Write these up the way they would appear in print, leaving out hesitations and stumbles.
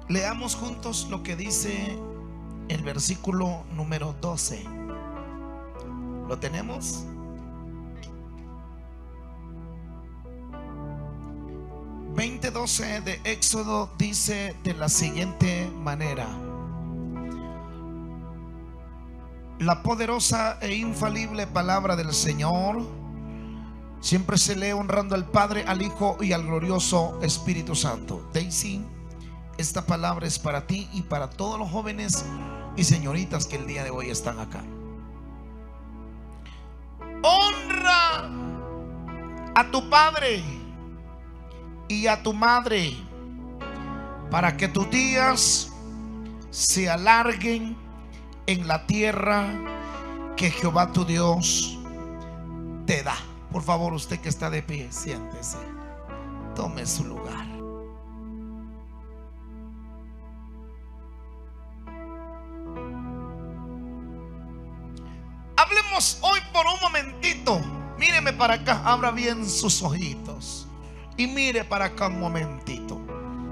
Leamos juntos lo que dice el versículo número 12. ¿Lo tenemos? (20:12) de Éxodo dice de la siguiente manera: la poderosa e infalible palabra del Señor siempre se lee honrando al Padre, al Hijo y al glorioso Espíritu Santo. Daisy, esta palabra es para ti y para todos los jóvenes y señoritas que el día de hoy están acá. Honra a tu padre y a tu madre para que tus días se alarguen en la tierra que Jehová tu Dios te da. Por favor, usted que está de pie, siéntese, tome su lugar. Hablemos hoy por un momentito. Míreme para acá, abra bien sus ojitos y mire para acá un momentito.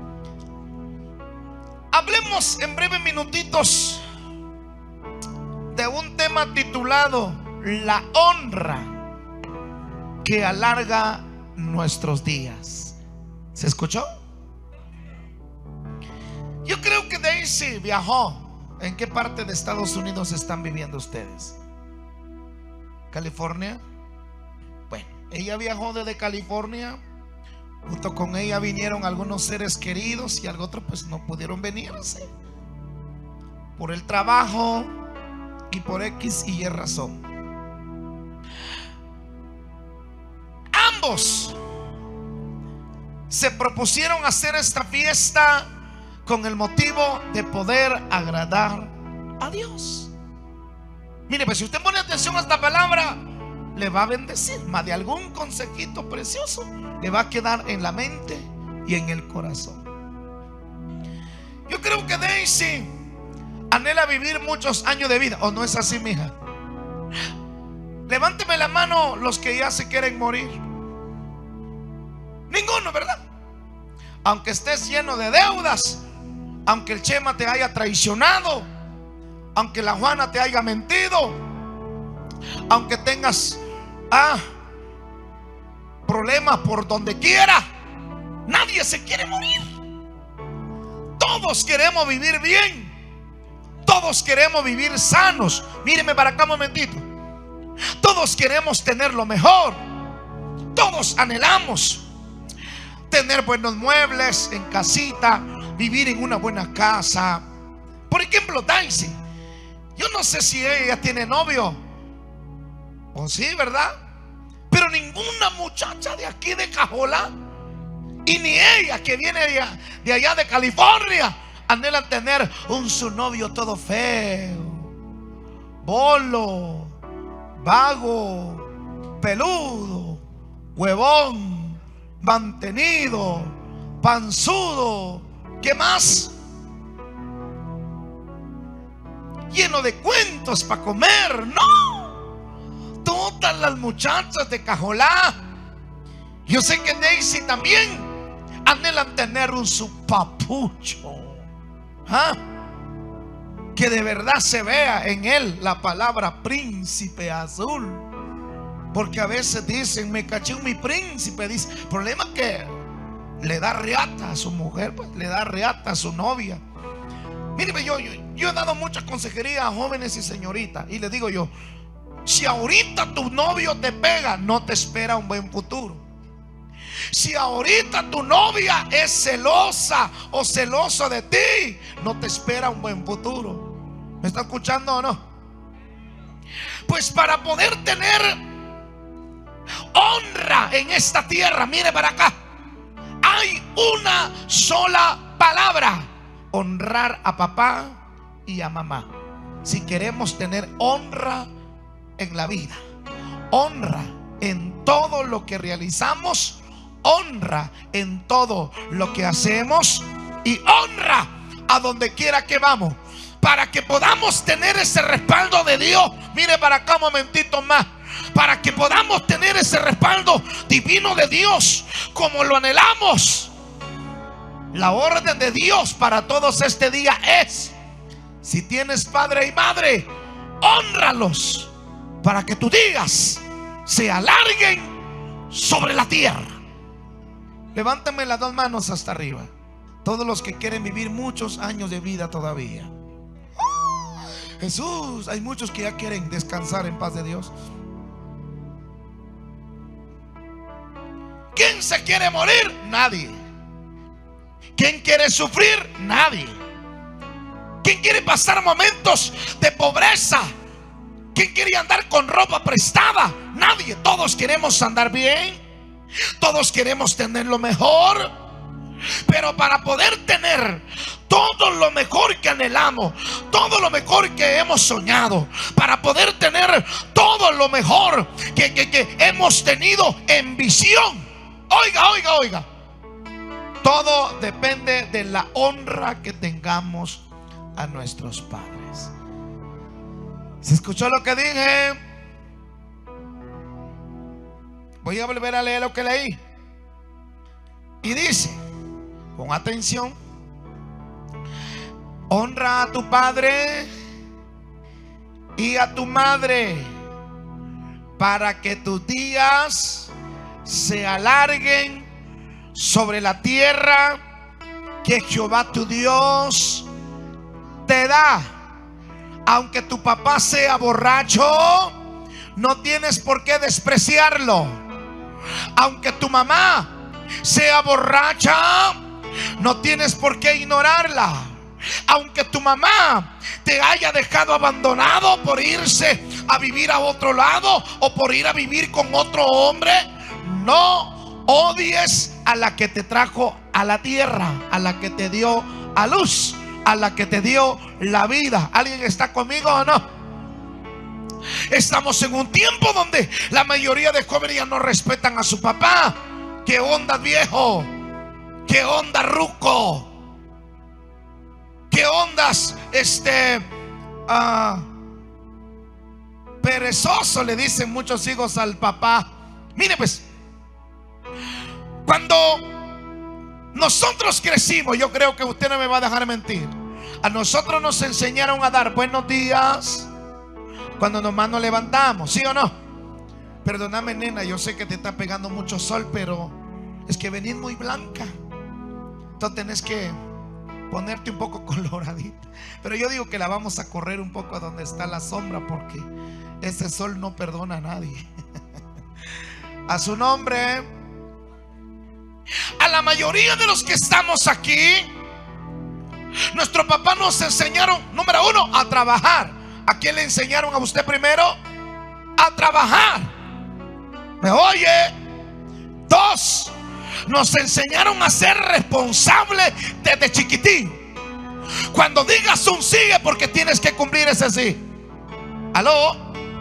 Hablemos en breves minutitos de un tema titulado la honra que alarga nuestros días. ¿Se escuchó? Yo creo que Daisy viajó. ¿En qué parte de Estados Unidos están viviendo ustedes? ¿California? Bueno, ella viajó desde California. Junto con ella vinieron algunos seres queridos y algunos otros pues no pudieron venirse por el trabajo y por X y Y razón. Ambos se propusieron hacer esta fiesta con el motivo de poder agradar a Dios. Mire, pues si usted pone atención a esta palabra, le va a bendecir. Más de algún consejito precioso le va a quedar en la mente y en el corazón. Yo creo que Daisy anhela vivir muchos años de vida. ¿O no es así, mija? Levánteme la mano los que ya se quieren morir. Ninguno, ¿verdad? Aunque estés lleno de deudas, aunque el Chema te haya traicionado, aunque la Juana te haya mentido, aunque tengas problemas por donde quiera, nadie se quiere morir. Todos queremos vivir bien. Todos queremos vivir sanos. Míreme para acá un momentito. Todos queremos tener lo mejor. Todos anhelamos tener buenos muebles en casita, vivir en una buena casa. Por ejemplo, Daisy, yo no sé si ella tiene novio o sí, ¿verdad? Pero ninguna muchacha de aquí de Cajola, y ni ella que viene de allá de California, anhela tener su novio todo feo, bolo, vago, peludo, huevón, mantenido, panzudo. ¿Qué más? Lleno de cuentos para comer. No, todas las muchachas de Cajolá, yo sé que Daisy también anhelan tener su papucho, que de verdad se vea en él la palabra príncipe azul. Porque a veces dicen, me caché mi príncipe. Dice, el problema es que le da riata a su mujer, pues, le da riata a su novia. Míreme, yo he dado mucha consejería a jóvenes y señoritas, y les digo yo, si ahorita tu novio te pega, no te espera un buen futuro. Si ahorita tu novia es celosa o celoso de ti, no te espera un buen futuro. ¿Me está escuchando o no? Pues para poder tener honra en esta tierra, mire para acá, hay una sola palabra: honrar a papá y a mamá. Si queremos tener honra en la vida, honra en todo lo que realizamos, honra en todo lo que hacemos y honra a donde quiera que vamos, para que podamos tener ese respaldo de Dios. Mire para acá un momentito más. Para que podamos tener ese respaldo divino de Dios como lo anhelamos, La orden de Dios para todos este día es: si tienes padre y madre, hónralos para que tus días se alarguen sobre la tierra. Levántame las dos manos hasta arriba, todos los que quieren vivir muchos años de vida todavía. Jesús, hay muchos que ya quieren descansar en paz de Dios. ¿Quién se quiere morir? Nadie. ¿Quién quiere sufrir? Nadie. ¿Quién quiere pasar momentos de pobreza? ¿Quién quiere andar con ropa prestada? Nadie. Todos queremos andar bien, todos queremos tener lo mejor. Pero para poder tener todo lo mejor que anhelamos, todo lo mejor que hemos soñado, para poder tener todo lo mejor que hemos tenido en visión, oiga, todo depende de la honra que tengamos a nuestros padres. ¿Se escuchó lo que dije? Voy a volver a leer lo que leí. Y dice, con atención: honra a tu padre y a tu madre, para que tus días se alarguen sobre la tierra que Jehová tu Dios te da. Aunque tu papá sea borracho, no tienes por qué despreciarlo. Aunque tu mamá sea borracha, no tienes por qué ignorarla. Aunque tu mamá te haya dejado abandonado por irse a vivir a otro lado o por ir a vivir con otro hombre, no odies a la que te trajo a la tierra, a la que te dio a luz, a la que te dio la vida. ¿Alguien está conmigo o no? Estamos en un tiempo donde la mayoría de jóvenes ya no respetan a su papá. ¿Qué onda, viejo? ¿Qué onda, ruco? ¿Qué ondas, perezoso? Le dicen muchos hijos al papá. Mire pues, cuando nosotros crecimos, yo creo que usted no me va a dejar mentir, a nosotros nos enseñaron a dar buenos días cuando nomás nos levantamos, ¿sí o no? Perdóname, nena, yo sé que te está pegando mucho sol, pero es que venís muy blanca, entonces tenés que ponerte un poco coloradita. Pero yo digo que la vamos a correr un poco a donde está la sombra, porque ese sol no perdona a nadie. A su nombre. A la mayoría de los que estamos aquí, nuestros papás nos enseñaron, número uno, a trabajar. ¿A quién le enseñaron a usted primero? A trabajar. ¿Me oye? Dos, nos enseñaron a ser responsables desde chiquitín. Cuando digas un sigue, porque tienes que cumplir ese sí. ¿Aló?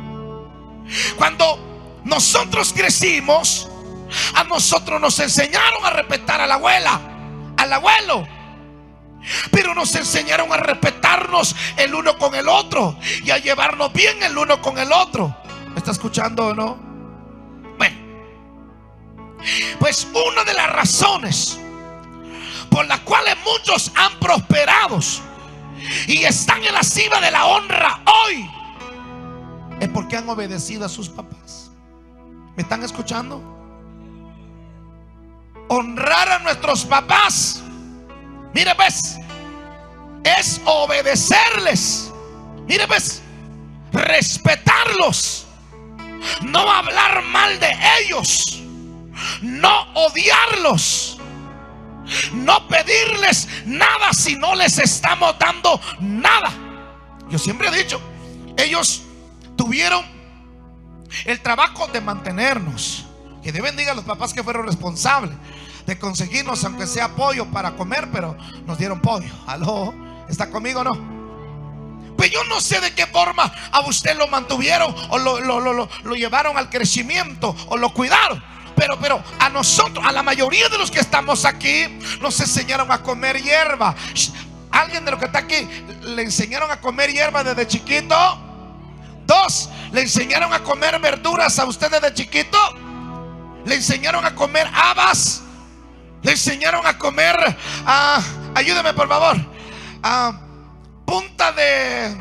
Cuando nosotros crecimos, a nosotros nos enseñaron a respetar a la abuela, al abuelo, pero nos enseñaron a respetarnos el uno con el otro y a llevarnos bien el uno con el otro. ¿Me está escuchando o no? Bueno, pues una de las razones por las cuales muchos han prosperado y están en la cima de la honra hoy es porque han obedecido a sus papás. ¿Me están escuchando? Honrar a nuestros papás, mire pues, es obedecerles. Mire pues, respetarlos, no hablar mal de ellos, no odiarlos, no pedirles nada si no les estamos dando nada. Yo siempre he dicho, ellos tuvieron el trabajo de mantenernos. Que Dios bendiga a los papás que fueron responsables de conseguirnos, aunque sea pollo para comer, pero nos dieron pollo. ¿Aló? ¿Está conmigo o no? Pues yo no sé de qué forma a usted lo mantuvieron o lo llevaron al crecimiento o lo cuidaron. Pero a nosotros, a la mayoría de los que estamos aquí, nos enseñaron a comer hierba. ¿Alguien de los que está aquí le enseñaron a comer hierba desde chiquito? Dos, ¿le enseñaron a comer verduras a usted desde chiquito? ¿Le enseñaron a comer habas? Le enseñaron a comer, ayúdame por favor, punta de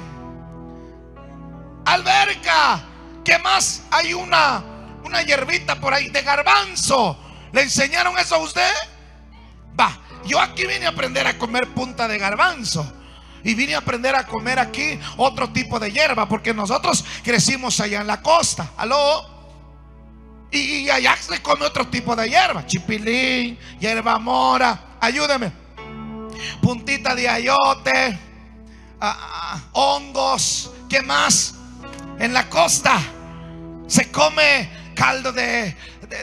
alberca. ¿Qué más? Hay una hierbita por ahí de garbanzo. ¿Le enseñaron eso a usted? Va, yo aquí vine a aprender a comer punta de garbanzo. Y vine a aprender a comer aquí otro tipo de hierba, porque nosotros crecimos allá en la costa. ¿Aló? Y allá se come otro tipo de hierba. Chipilín, hierba mora. Ayúdeme. Puntita de ayote, hongos. ¿Qué más? En la costa se come caldo de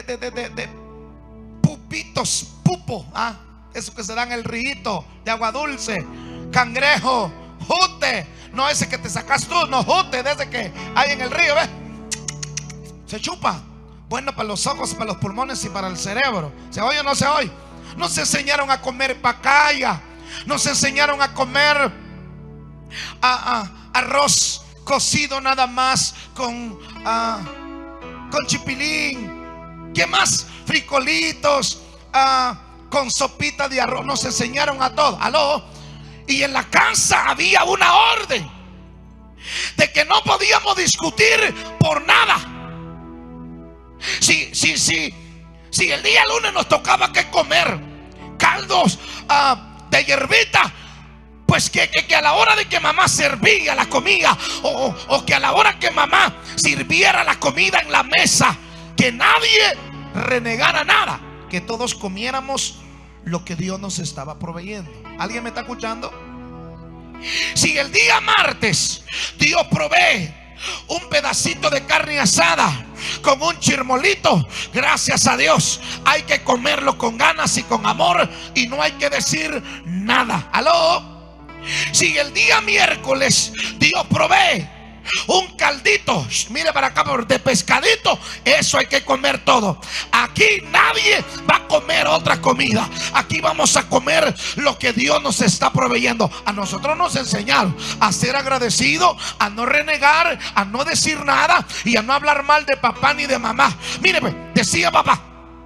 pupitos, pupo, eso que se da en el río de agua dulce. Cangrejo, jute, no ese que te sacas tú, no, jute, desde que hay en el río, ¿ves? Se chupa. Bueno para los ojos, para los pulmones y para el cerebro. ¿Se oye o no se oye? Nos enseñaron a comer pacaya. Nos enseñaron a comer arroz cocido nada más con chipilín. ¿Qué más? Frijolitos, con sopita de arroz. Nos enseñaron a todo. ¿Aló? Y en la casa había una orden de que no podíamos discutir por nada. Si el día lunes nos tocaba que comer caldos de hierbita, pues que a la hora de que mamá servía la comida, o que a la hora que mamá sirviera la comida en la mesa, que nadie renegara nada, que todos comiéramos lo que Dios nos estaba proveyendo. ¿Alguien me está escuchando? Si el día martes Dios provee un pedacito de carne asada con un chirmolito, gracias a Dios, hay que comerlo con ganas y con amor, y no hay que decir nada. ¿Aló? Si el día miércoles Dios provee un caldito, mire para acá, de pescadito, eso hay que comer todo. Aquí nadie va a comer otra comida. Aquí vamos a comer lo que Dios nos está proveyendo. A nosotros nos enseñaron a ser agradecidos, a no renegar, a no decir nada y a no hablar mal de papá ni de mamá. Mire, decía papá,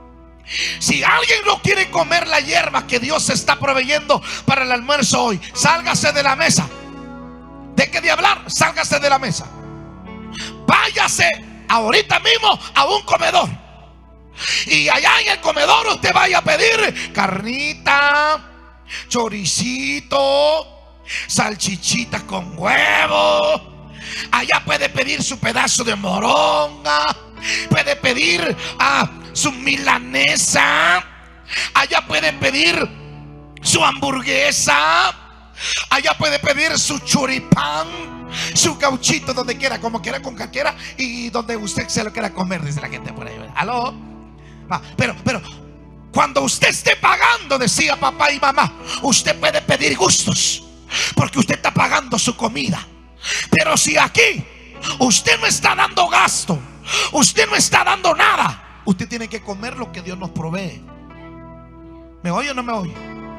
si alguien no quiere comer la hierba que Dios está proveyendo para el almuerzo hoy, sálgase de la mesa. Deje de hablar, sálgase de la mesa. Váyase ahorita mismo a un comedor. Y allá en el comedor usted vaya a pedir carnita, choricito, salchichita con huevo. Allá puede pedir su pedazo de moronga. Puede pedir su milanesa. Allá puede pedir su hamburguesa. Allá puede pedir su choripán, su cauchito, donde quiera, como quiera, con cualquiera, y donde usted se lo quiera comer, dice la gente por ahí. ¿Aló? Pero cuando usted esté pagando, decía papá y mamá, usted puede pedir gustos, porque usted está pagando su comida. Pero si aquí usted no está dando gasto, usted no está dando nada, usted tiene que comer lo que Dios nos provee. ¿Me oye o no me oye?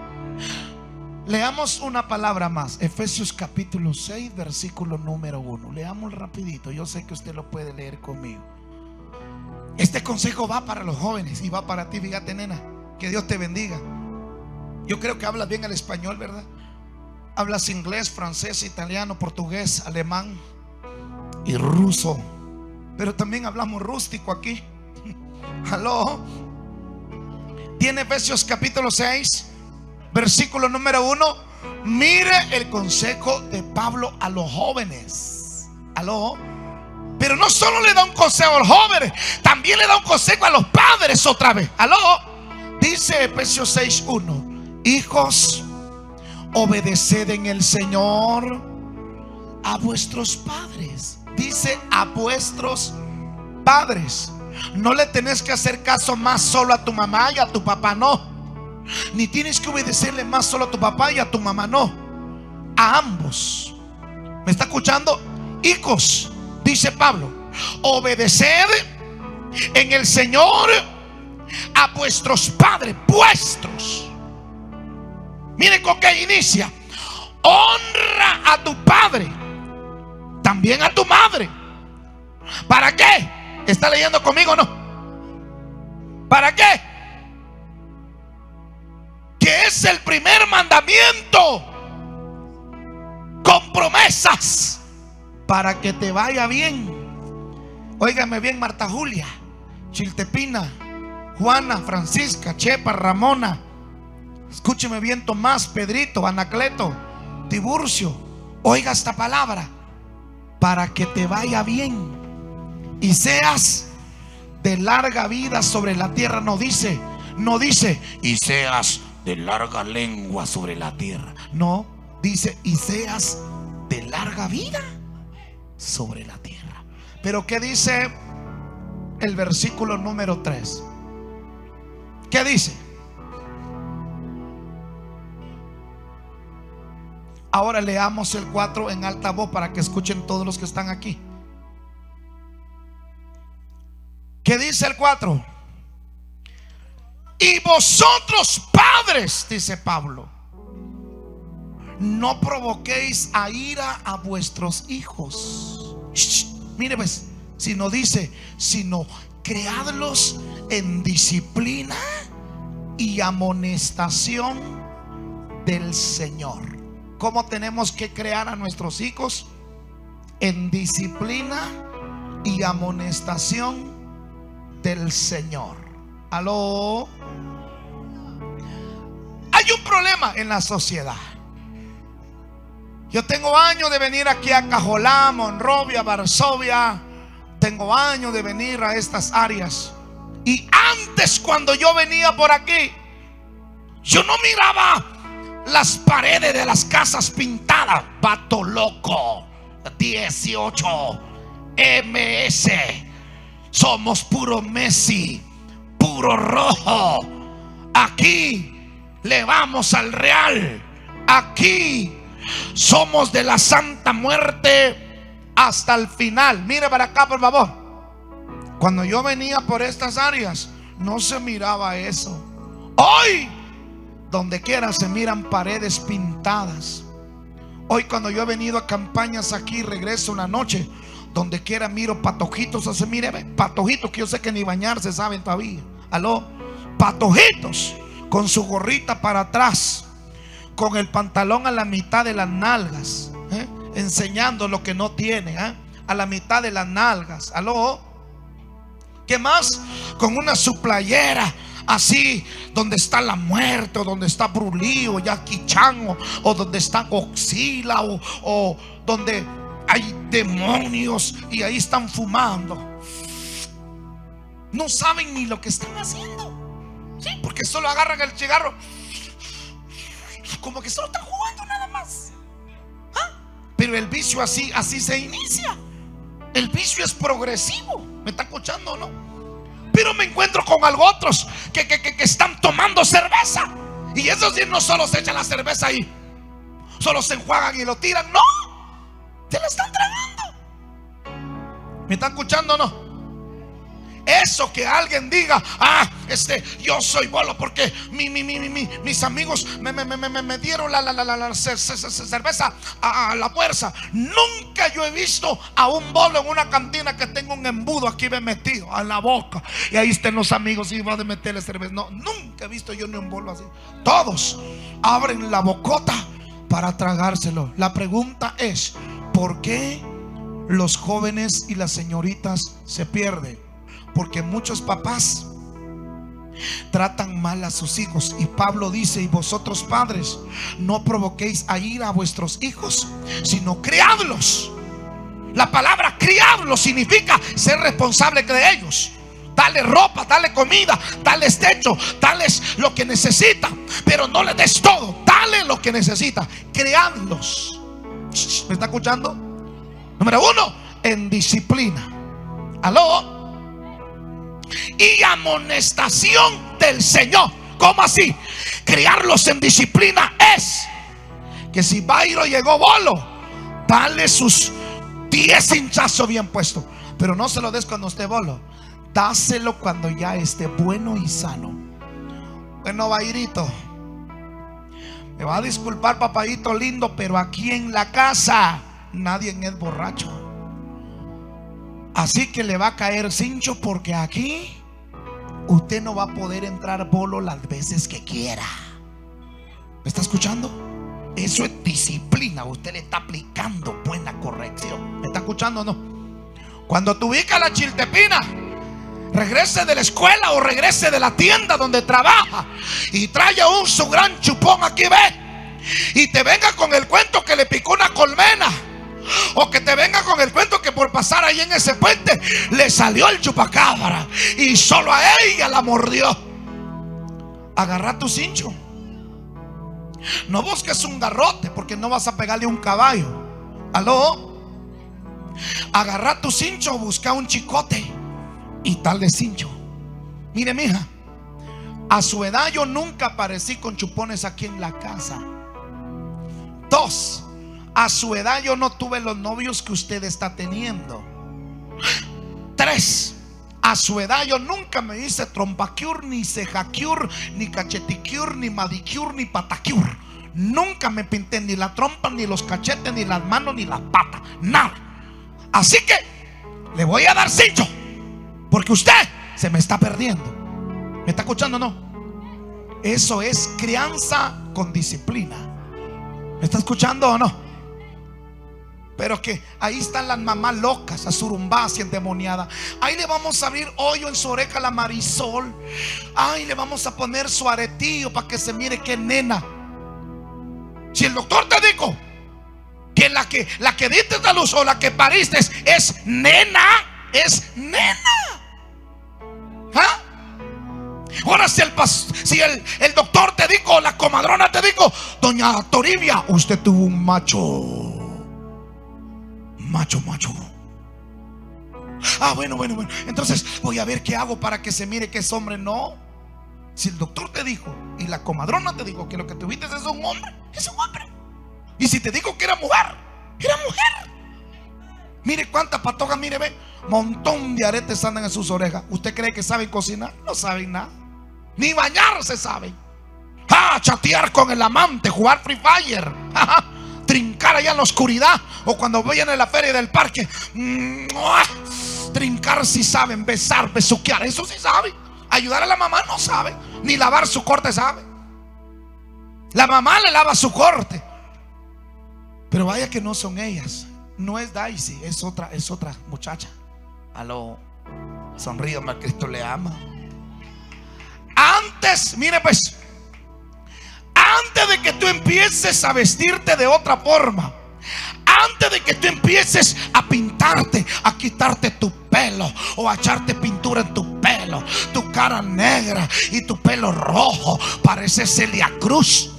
Leamos una palabra más. Efesios capítulo 6, versículo número 1. Leamos rapidito. Yo sé que usted lo puede leer conmigo. Este consejo va para los jóvenes y va para ti. Fíjate, nena, que Dios te bendiga. Yo creo que hablas bien el español, ¿verdad? Hablas inglés, francés, italiano, portugués, alemán y ruso. Pero también hablamos rústico aquí. ¿Aló? Tiene Efesios capítulo 6, versículo número 1. Mire el consejo de Pablo a los jóvenes. ¿Aló? Pero no solo le da un consejo a los jóvenes, también le da un consejo a los padres otra vez. ¿Aló? Dice Efesios 6:1: hijos, obedeced en el Señor a vuestros padres. Dice a vuestros padres. No le tenés que hacer caso más solo a tu mamá y a tu papá, no. Ni tienes que obedecerle más solo a tu papá y a tu mamá, no. A ambos. ¿Me está escuchando? Hijos, dice Pablo, obedeced en el Señor a vuestros padres, vuestros. Mire con qué inicia: honra a tu padre, también a tu madre. ¿Para qué? ¿Está leyendo conmigo o no? ¿Para qué? es el primer mandamiento con promesas para que te vaya bien. Óigame bien, Marta Julia, Chiltepina, Juana, Francisca, Chepa, Ramona. Escúcheme bien, Tomás, Pedrito, Anacleto, Tiburcio. Oiga esta palabra: para que te vaya bien y seas de larga vida sobre la tierra. No dice y seas de larga lengua sobre la tierra. No, dice y seas de larga vida sobre la tierra. Pero ¿qué dice el versículo número 3? ¿Qué dice? Ahora leamos el 4 en alta voz para que escuchen todos los que están aquí. ¿Qué dice el 4? Y vosotros, padres, dice Pablo, no provoquéis a ira a vuestros hijos. Mire pues, sino dice, sino creadlos en disciplina y amonestación del Señor. ¿Cómo tenemos que crear a nuestros hijos? En disciplina y amonestación del Señor. ¿Aló? Hay un problema en la sociedad. Yo tengo años de venir aquí a Cajolá, Monrovia, Varsovia. Tengo años de venir a estas áreas. Y antes, cuando yo venía por aquí, yo no miraba las paredes de las casas pintadas. Vato loco, 18 MS. Somos puro Messi, puro rojo. Aquí le vamos al Real. Aquí somos de la Santa Muerte hasta el final. Mire para acá, por favor. Cuando yo venía por estas áreas, no se miraba eso. Hoy, donde quiera se miran paredes pintadas. Hoy, cuando yo he venido a campañas aquí, regreso una noche, donde quiera miro patojitos. Así, mire, patojitos que yo sé que ni bañarse saben todavía. Aló, patojitos con su gorrita para atrás, con el pantalón a la mitad de las nalgas, enseñando lo que no tiene, a la mitad de las nalgas. Aló, ¿qué más? Con una suplayera así, donde está la muerte, o donde está Brulí, o Jackie Chan, o donde está Godzilla, o donde hay demonios y ahí están fumando. No saben ni lo que están haciendo. Sí, porque solo agarran el cigarro, como que solo están jugando nada más. Pero el vicio así se inicia. El vicio es progresivo. ¿Me está escuchando o no? Pero me encuentro con algo otros que están tomando cerveza. Y esos sí no solo se echan la cerveza ahí, solo se enjuagan y lo tiran. No, se la están tragando. ¿Me están escuchando o no? Eso que alguien diga, yo soy bolo porque mis amigos me dieron la cerveza a la fuerza. Nunca yo he visto a un bolo en una cantina que tenga un embudo aquí bien metido a la boca y ahí estén los amigos y va a meterle cerveza. No, nunca he visto yo ni un bolo así. Todos abren la bocota para tragárselo. La pregunta es, ¿por qué los jóvenes y las señoritas se pierden? Porque muchos papás tratan mal a sus hijos. Y Pablo dice, y vosotros padres, no provoquéis a ira a vuestros hijos, sino criadlos. La palabra criadlos significa ser responsable de ellos. Dale ropa, dale comida, dale techo, dale lo que necesita, pero no le des todo, dale lo que necesita. Criadlos. ¿Me está escuchando? Número 1, en disciplina. Aló. Y amonestación del Señor. ¿Cómo así? Criarlos en disciplina es que si Bairo llegó bolo, dale sus 10 hinchazos bien puestos, pero no se lo des cuando esté bolo. Dáselo cuando ya esté bueno y sano. Bueno, Bairito, me va a disculpar, papadito lindo, pero aquí en la casa nadie es borracho. Así que le va a caer cincho, porque aquí usted no va a poder entrar bolo las veces que quiera. ¿Me está escuchando? Eso es disciplina. Usted le está aplicando buena corrección. ¿Me está escuchando o no? Cuando te ubica la chiltepina, regrese de la escuela o regrese de la tienda donde trabaja y traiga su gran chupón aquí, ve, y te venga con el cuento que le picó una colmena, o que te venga con el cuento que por pasar ahí en ese puente le salió el chupacabra y solo a ella la mordió. Agarra tu cincho. No busques un garrote, porque no vas a pegarle un caballo. ¿Aló? Agarra tu cincho, busca un chicote y tal de cincho. Mire, mija, a su edad yo nunca aparecí con chupones aquí en la casa. 2, a su edad yo no tuve los novios que usted está teniendo. 3, a su edad yo nunca me hice trompacure, ni cejacure, ni cacheticure, ni madicure, ni patacure. Nunca me pinté ni la trompa, ni los cachetes, ni las manos, ni las patas. Nada. Así que le voy a dar cincho, porque usted se me está perdiendo. ¿Me está escuchando o no? Eso es crianza con disciplina. ¿Me está escuchando o no? Pero que ahí están las mamás locas, asurumbadas y endemoniadas. Ahí le vamos a abrir hoyo en su oreja a la Marisol. Ay, le vamos a poner su aretillo para que se mire que nena. Si el doctor te dijo que la que diste a luz o la que pariste es nena, es nena. ¿Ah? Ahora si el doctor te dijo, la comadrona te dijo, doña Toribia, usted tuvo un macho. Ah, bueno. Entonces voy a ver qué hago para que se mire que es hombre. No. Si el doctor te dijo y la comadrona te dijo que lo que tuviste es un hombre, es un hombre. Y si te dijo que era mujer, era mujer. Mire cuántas patojas, mire, ve, montón de aretes andan en sus orejas. ¿Usted cree que saben cocinar? No saben nada. Ni bañarse saben. Chatear con el amante, jugar Free Fire, trincar allá en la oscuridad, o cuando vayan a la feria del parque, trincar si saben, besar, besuquear, eso sí saben. Ayudar a la mamá no sabe, ni lavar su corte sabe. La mamá le lava su corte, pero vaya que no son ellas. No es Daisy, es otra muchacha. Aló, sonríe, Cristo le ama. Antes, mire pues, antes de que tú empieces a vestirte de otra forma, antes de que tú empieces a pintarte, a quitarte tu pelo o a echarte pintura en tu pelo, tu cara negra y tu pelo rojo, parece Celia Cruz.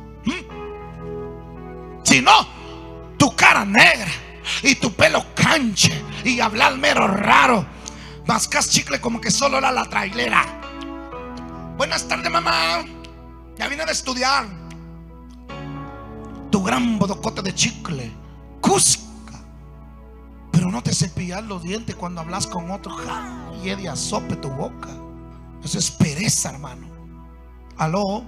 Si no, tu cara negra y tu pelo canche y hablar mero raro, mascas chicle como que solo era la trailera. Buenas tardes, mamá, ya vine de estudiar. Tu gran bodocote de chicle, cusca, pero no te cepillas los dientes cuando hablas con otro. Y de asope tu boca. Eso es pereza, hermano. Aló.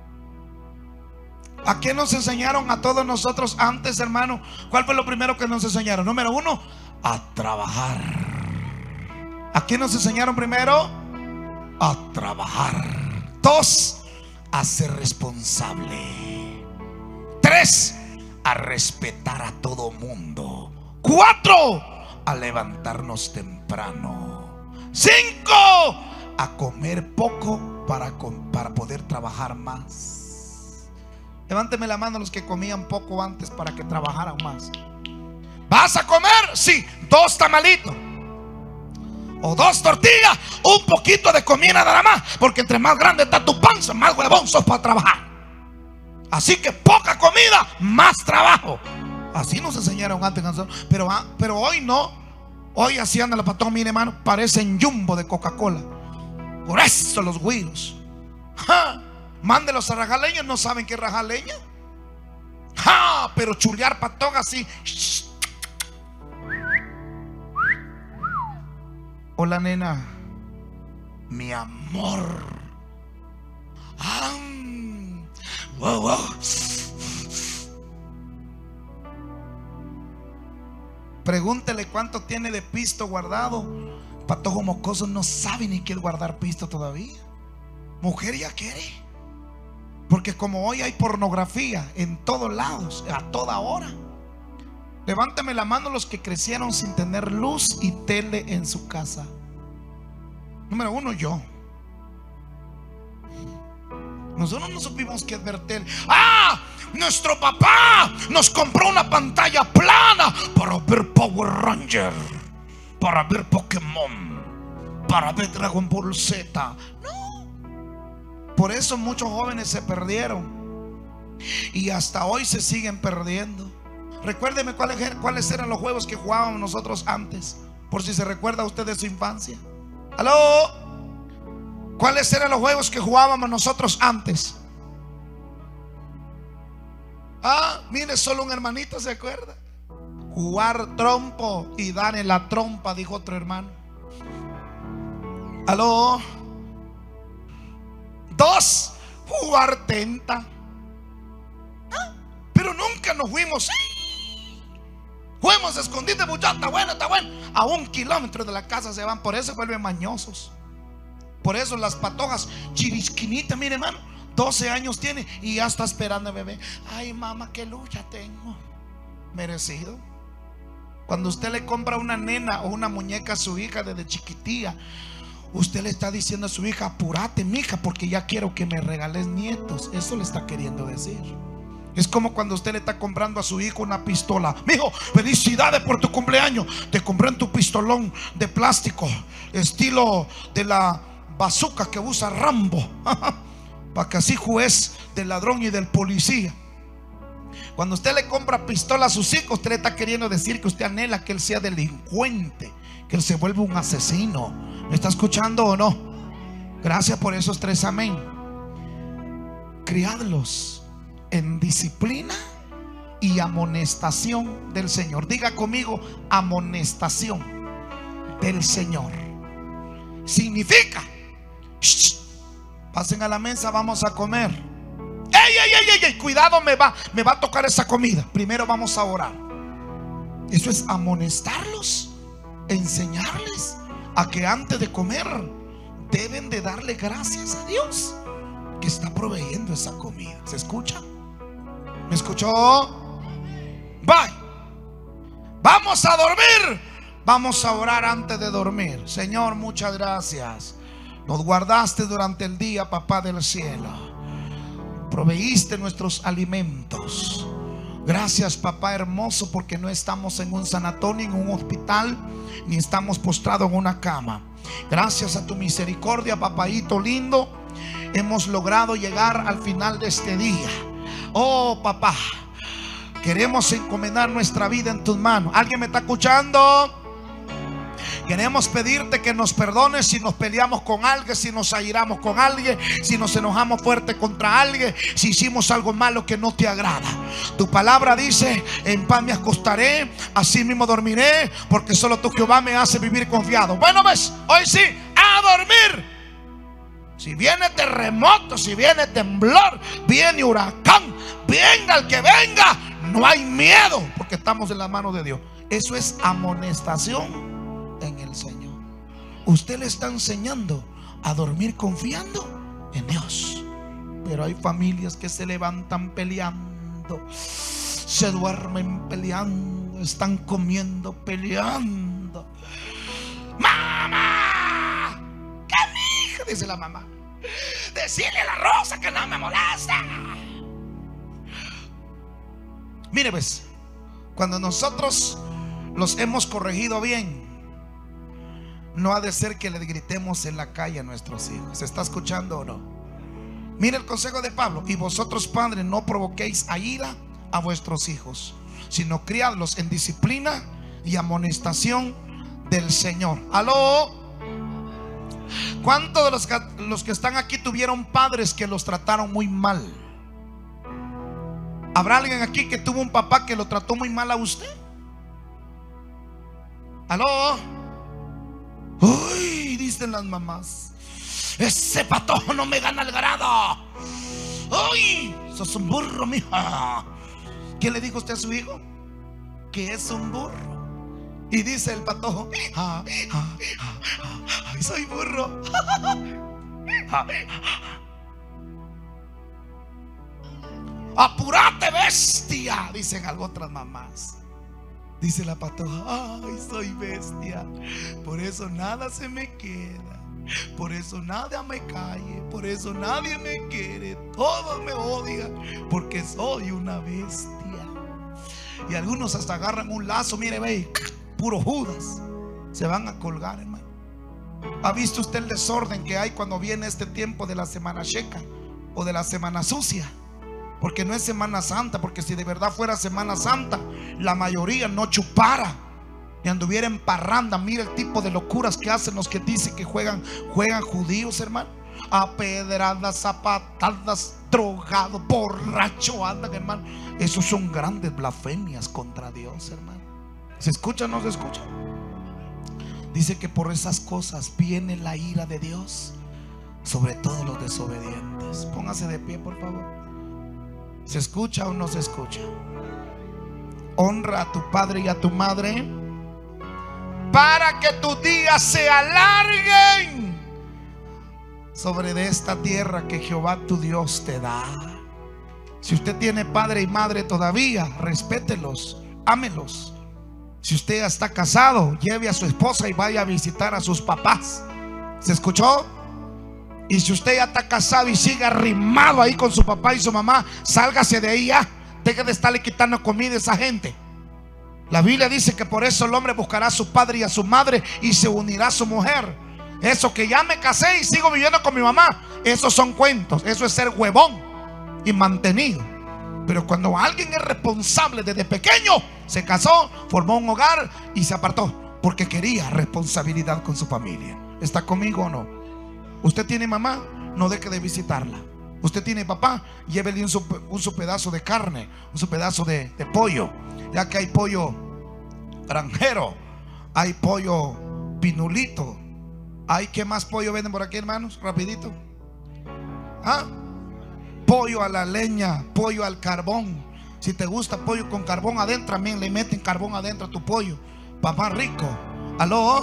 ¿A qué nos enseñaron a todos nosotros antes, hermano? ¿Cuál fue lo primero que nos enseñaron? Número 1, a trabajar. ¿A qué nos enseñaron primero? A trabajar. 2, a ser responsable. 3, a respetar a todo mundo. 4, a levantarnos temprano. 5, a comer poco para poder trabajar más. Levánteme la mano los que comían poco antes para que trabajaran más. ¿Vas a comer? Sí, 2 tamalitos o 2 tortillas, un poquito de comida nada más, porque entre más grande está tu panza, más huevón sos para trabajar. Así que poca comida, más trabajo. Así nos enseñaron antes, pero hoy no. Hoy así andan los patrón, mire, hermano, parecen Jumbo de Coca-Cola. Por eso los güiros. Mándelos a rajar leña, no saben qué es rajar leña. Pero chulear patón así. Hola, nena. Mi amor. Wow. Pregúntele cuánto tiene de pisto guardado. Patojo mocoso no sabe ni quiere guardar pisto todavía. Mujer ya quiere. Porque como hoy hay pornografía en todos lados, a toda hora. Levántame la mano los que crecieron sin tener luz y tele en su casa. Número uno, yo. Nosotros no supimos que advertir. Nuestro papá nos compró una pantalla plana para ver Power Ranger, para ver Pokémon, para ver Dragon Ball Z. No. Por eso muchos jóvenes se perdieron y hasta hoy se siguen perdiendo. Recuérdeme cuáles eran los juegos que jugábamos nosotros antes, por si se recuerda usted de su infancia. ¿Aló? ¿Cuáles eran los juegos que jugábamos nosotros antes? Mire, solo un hermanito se acuerda. Jugar trompo y dar en la trompa, dijo otro hermano. ¿Aló? 2, jugar tenta. Pero nunca nos fuimos. Juegos de escondite, muchachos, está bueno, está bueno. A 1 kilómetro de la casa se van, por eso se vuelven mañosos. Por eso las patojas, chirisquinita, mire hermano, 12 años tiene y ya está esperando a bebé. Ay mamá, qué lucha tengo. Merecido. Cuando usted le compra una nena o una muñeca a su hija desde chiquitilla, usted le está diciendo a su hija: apúrate, mija, porque ya quiero que me regales nietos. Eso le está queriendo decir. Es como cuando usted le está comprando a su hijo una pistola. Mijo, felicidades por tu cumpleaños. Te compré en tu pistolón de plástico, estilo de la bazooka que usa Rambo, para que así juez del ladrón y del policía. Cuando usted le compra pistola a sus hijos, usted le está queriendo decir que usted anhela que él sea delincuente, que él se vuelva un asesino. ¿Me está escuchando o no? Gracias por esos 3 amén. Criadlos en disciplina y amonestación del Señor. Diga conmigo: amonestación del Señor. Significa: pasen a la mesa, vamos a comer. ¡Ey! Cuidado, me va a tocar esa comida. Primero vamos a orar. Eso es amonestarlos, enseñarles a que antes de comer deben de darle gracias a Dios que está proveyendo esa comida. ¿Se escucha? ¿Me escuchó? Bye. Vamos a dormir. Vamos a orar antes de dormir. Señor, muchas gracias. Nos guardaste durante el día, papá del cielo. Proveíste nuestros alimentos. Gracias, papá hermoso, porque no estamos en un sanatorio, en un hospital, ni estamos postrados en una cama. Gracias a tu misericordia, papaito lindo, hemos logrado llegar al final de este día. Oh papá, queremos encomendar nuestra vida en tus manos. ¿Alguien me está escuchando? Queremos pedirte que nos perdones si nos peleamos con alguien, si nos airamos con alguien, si nos enojamos fuerte contra alguien, si hicimos algo malo que no te agrada. Tu palabra dice: en paz me acostaré, así mismo dormiré, porque solo tú, Jehová, me hace vivir confiado. Bueno, ves, hoy sí, a dormir. Si viene terremoto, si viene temblor, viene huracán, venga el que venga, no hay miedo, porque estamos en las manos de Dios. Eso es amonestación en el Señor. Usted le está enseñando a dormir confiando en Dios. Pero hay familias que se levantan peleando, se duermen peleando, están comiendo peleando. ¡Mamá! ¿Qué hija? Dice la mamá. Decirle a la Rosa que no me molesta. Mire, pues, cuando nosotros los hemos corregido bien, no ha de ser que le gritemos en la calle a nuestros hijos. ¿Se está escuchando o no? Mire el consejo de Pablo: y vosotros, padres, no provoquéis a ira a vuestros hijos, sino criadlos en disciplina y amonestación del Señor. ¿Aló? ¿Cuántos de los que están aquí tuvieron padres que los trataron muy mal? ¿Habrá alguien aquí que tuvo un papá que lo trató muy mal a usted? ¿Aló? Uy, dicen las mamás: ese patojo no me gana el grado. Uy, sos un burro, mija. ¿Qué le dijo usted a su hijo? Que es un burro. Y dice el patojo: ay, soy burro. Apúrate, bestia, dicen algo otras mamás. Dice la patoja: ay, soy bestia, por eso nada se me queda, por eso nada me cae, por eso nadie me quiere, todos me odian, porque soy una bestia. Y algunos hasta agarran un lazo, mire, ve, puro Judas, se van a colgar, hermano. ¿Ha visto usted el desorden que hay cuando viene este tiempo de la semana checa o de la semana sucia? Porque no es Semana Santa, porque si de verdad fuera Semana Santa, la mayoría no chupara y anduviera en parranda. Mira el tipo de locuras que hacen los que dicen que juegan judíos, hermano. A pedradas, a patadas, drogados, borracho andan, hermano. Esos son grandes blasfemias contra Dios, hermano. ¿Se escucha o no se escucha? Dice que por esas cosas viene la ira de Dios sobre todos los desobedientes. Póngase de pie, por favor. ¿Se escucha o no se escucha? Honra a tu padre y a tu madre para que tus días se alarguen sobre de esta tierra que Jehová tu Dios te da. Si usted tiene padre y madre todavía, respételos, ámelos. Si usted ya está casado, lleve a su esposa y vaya a visitar a sus papás. ¿Se escuchó? Y si usted ya está casado y sigue arrimado ahí con su papá y su mamá, sálgase de ahí ya. Deje de estarle quitando comida a esa gente. La Biblia dice que por eso el hombre buscará a su padre y a su madre y se unirá a su mujer. Eso que ya me casé y sigo viviendo con mi mamá, esos son cuentos. Eso es ser huevón y mantenido. Pero cuando alguien es responsable desde pequeño, se casó, formó un hogar y se apartó porque quería responsabilidad con su familia. ¿Está conmigo o no? Usted tiene mamá, no deje de visitarla. Usted tiene papá, llévele un su pedazo de carne, un su pedazo de pollo. Ya que hay pollo granjero, hay pollo pinulito. ¿Hay qué más pollo venden por aquí, hermanos? Rapidito. ¿Ah? Pollo a la leña, pollo al carbón. Si te gusta pollo con carbón adentro, también le meten carbón adentro a tu pollo. Papá rico. ¿Aló?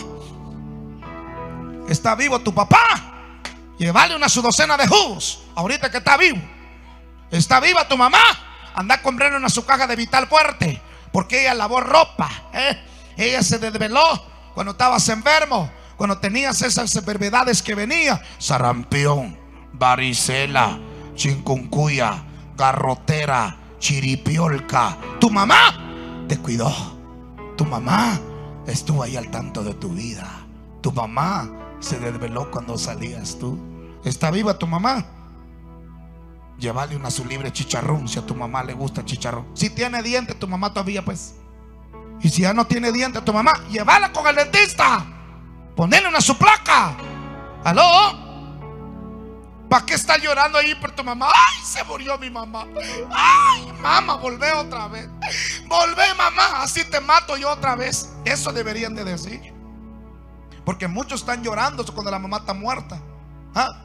¿Está vivo tu papá? Llévale una su docena de jugos ahorita que está vivo. ¿Está viva tu mamá? Anda comprando una su caja de Vital Fuerte, porque ella lavó ropa, ella se desveló cuando estabas enfermo, cuando tenías esas enfermedades que venían: sarampión, varicela, chikungunya, garrotera, chiripiolca. Tu mamá te cuidó. Tu mamá estuvo ahí al tanto de tu vida. Tu mamá se desveló cuando salías tú. ¿Está viva tu mamá? Llévale una su libre chicharrón, si a tu mamá le gusta chicharrón. Si tiene dientes tu mamá todavía, pues. Y si ya no tiene dientes tu mamá, llévala con el dentista, ponele una su placa. ¿Aló? ¿Para qué estás llorando ahí por tu mamá? Ay, se murió mi mamá. Ay, mamá, volvé otra vez. Volvé, mamá, así te mato yo otra vez. Eso deberían de decir. Porque muchos están llorando cuando la mamá está muerta. ¿Ah?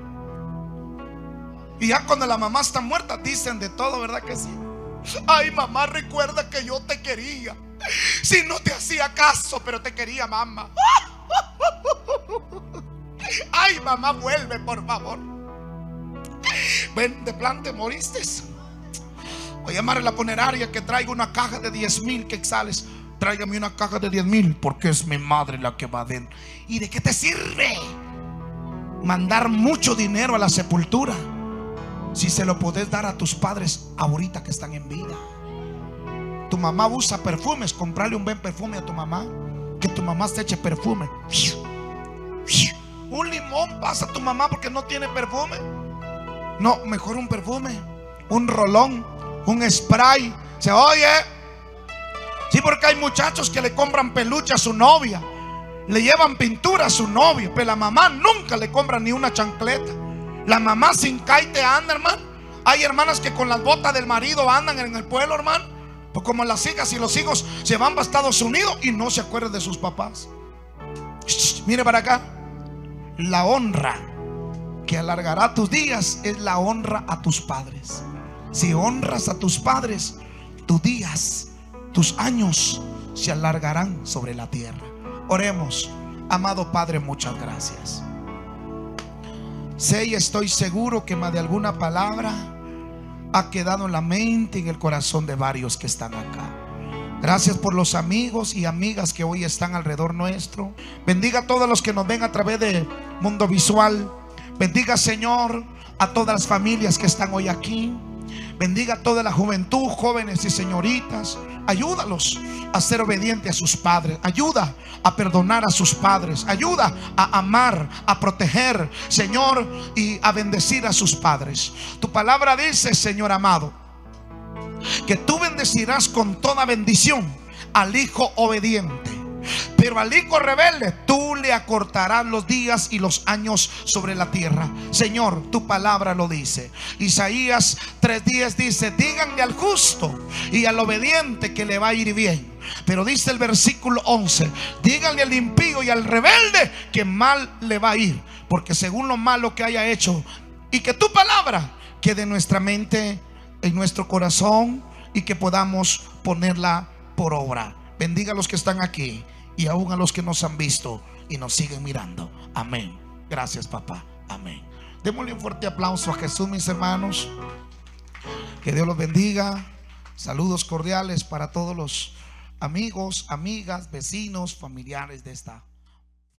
Y ya cuando la mamá está muerta dicen de todo, ¿verdad que sí? Ay, mamá, recuerda que yo te quería. Si no te hacía caso, pero te quería, mamá. Ay, mamá, vuelve, por favor. Ven, de plan te moriste. Voy a llamar a la funeraria que traiga una caja de 10,000 quetzales. Tráigame una caja de 10,000, porque es mi madre la que va adentro. ¿Y de qué te sirve mandar mucho dinero a la sepultura si se lo podés dar a tus padres ahorita que están en vida? Tu mamá usa perfumes, comprarle un buen perfume a tu mamá, que tu mamá se eche perfume. Un limón pasa a tu mamá porque no tiene perfume. No, mejor un perfume, un rolón, un spray. ¿Se oye? Sí, porque hay muchachos que le compran peluche a su novia, le llevan pintura a su novio, pero la mamá nunca le compra ni una chancleta. La mamá sin caite anda, hermano. Hay hermanas que con las botas del marido andan en el pueblo, hermano. Pues como las hijas y los hijos se van para Estados Unidos y no se acuerdan de sus papás. Mire para acá. La honra que alargará tus días es la honra a tus padres. Si honras a tus padres, tus días, tus años se alargarán sobre la tierra. Oremos. Amado Padre, muchas gracias. Sé y estoy seguro que más de alguna palabra ha quedado en la mente y en el corazón de varios que están acá. Gracias por los amigos y amigas que hoy están alrededor nuestro. Bendiga a todos los que nos ven a través de Mundo Visual. Bendiga, Señor, a todas las familias que están hoy aquí. Bendiga a toda la juventud, jóvenes y señoritas. Ayúdalos a ser obedientes a sus padres. Ayuda a perdonar a sus padres. Ayuda a amar, a proteger, Señor, y a bendecir a sus padres. Tu palabra dice, Señor amado, que tú bendecirás con toda bendición al hijo obediente, pero al hijo rebelde tú le acortarás los días y los años sobre la tierra. Señor, tu palabra lo dice. Isaías 3:10 dice: díganle al justo y al obediente que le va a ir bien. Pero dice el versículo 11: díganle al impío y al rebelde que mal le va a ir, porque según lo malo que haya hecho. Y que tu palabra quede en nuestra mente, en nuestro corazón, y que podamos ponerla por obra. Bendiga a los que están aquí y aún a los que nos han visto y nos siguen mirando. Amén. Gracias, papá. Amén. Démosle un fuerte aplauso a Jesús, mis hermanos. Que Dios los bendiga. Saludos cordiales para todos los amigos, amigas, vecinos, familiares de esta